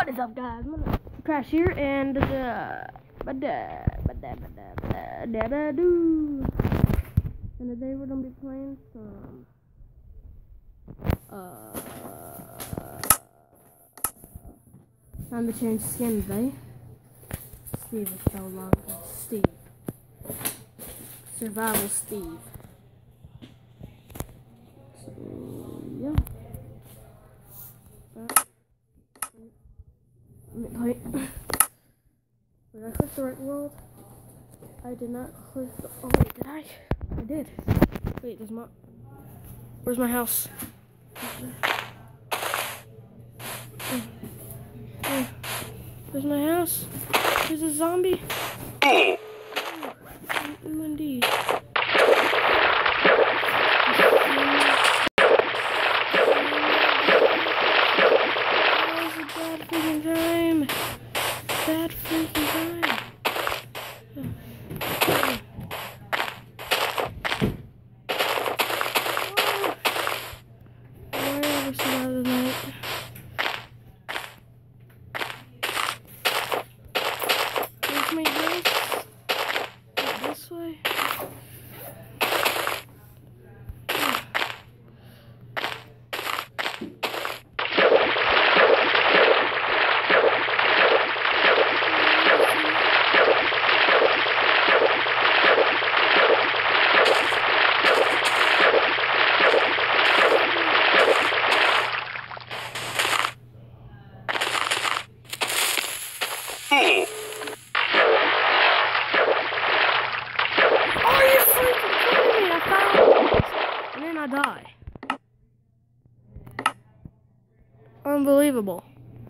What is up, guys? I'm gonna crash here and and today we're gonna be playing some time to change skin today. Steve is so long. Steve. Survival Steve. So yeah. Wait. Did I click the right world? I did not click the... Oh, wait, did I? I did. Wait, where's my house? Where's my house? There's a zombie. Ooh, indeed. Bad freaking time. Wherever some other night. Where's my house? This way. I die. Unbelievable.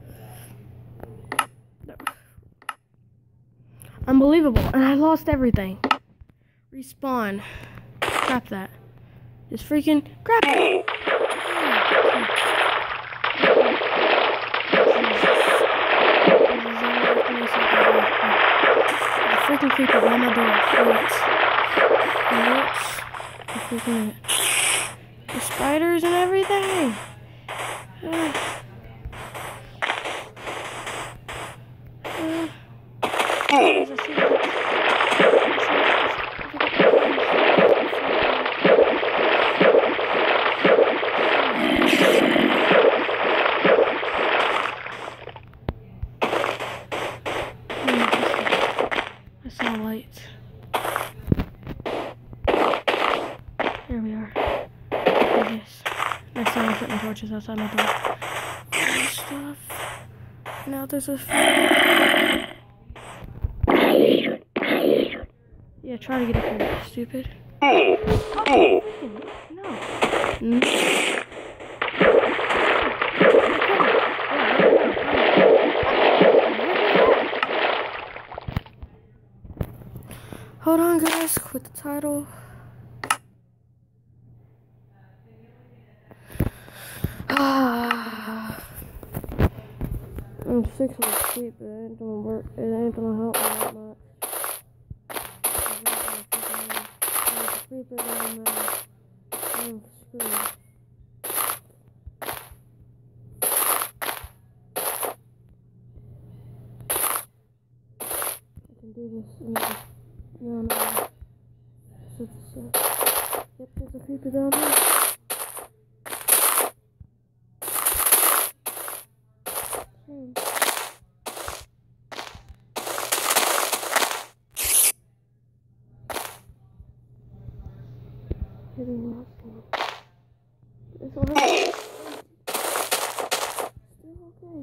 Unbelievable. And I lost everything. Respawn. Crap that. Just freaking crap it. The freaking creeper by my door. The freaking the spiders and everything. I saw lights. There we are. Next time I'm putting torches outside my door. And stuff. Now there's a... Yeah, try to get up here, stupid. No. Hold on, guys. Quit the title. I'm 6 months asleep, but it ain't gonna work. It ain't gonna help me that much. I'm sleeping and I'm screwed. I can do this. No. Yep, there's a creeper down there. Hitting nothing. This will help. Still okay.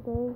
bowl.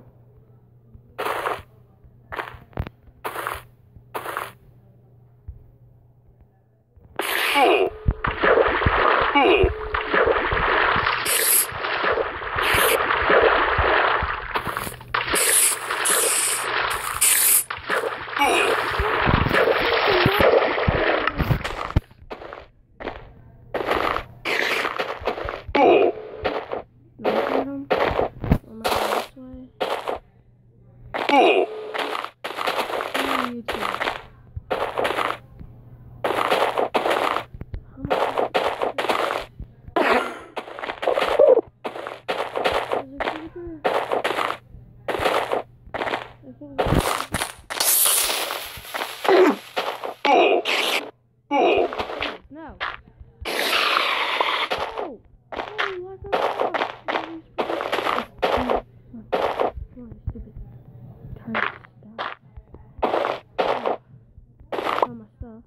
No. Oh, like a stupid. Turn stuff. Oh, my stuff.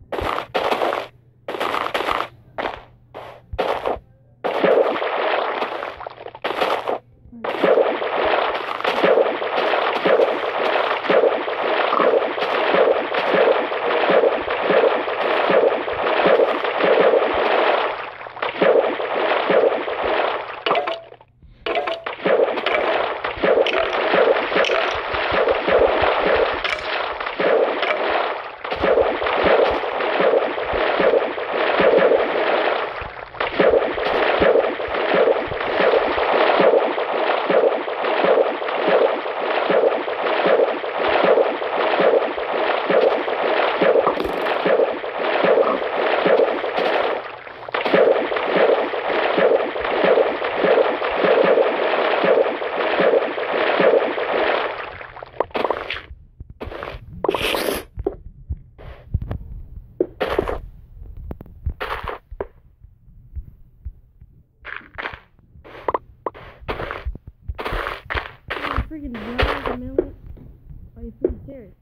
Freaking $1 Are you freaking serious?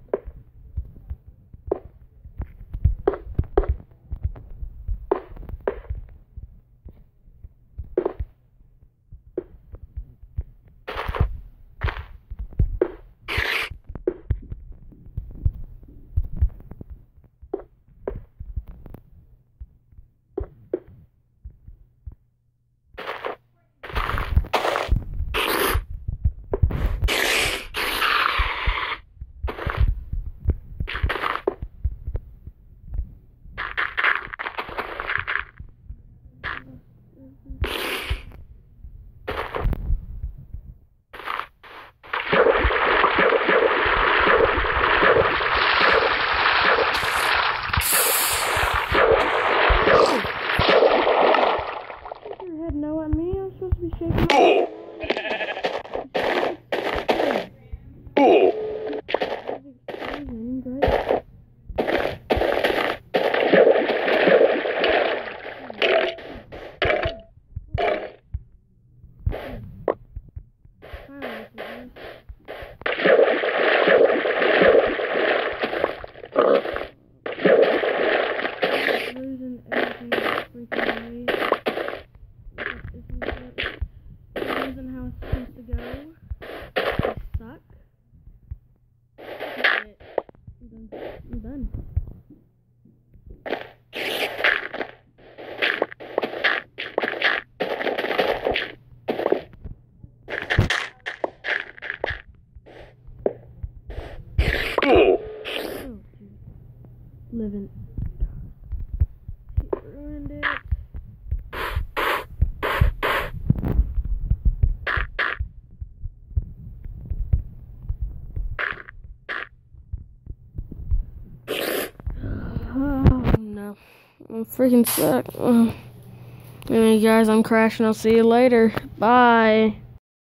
I'm done. Oh, living. He ruined it. Oh no, I'm freaking stuck. Anyway, guys, I'm crashing. I'll see you later. Bye.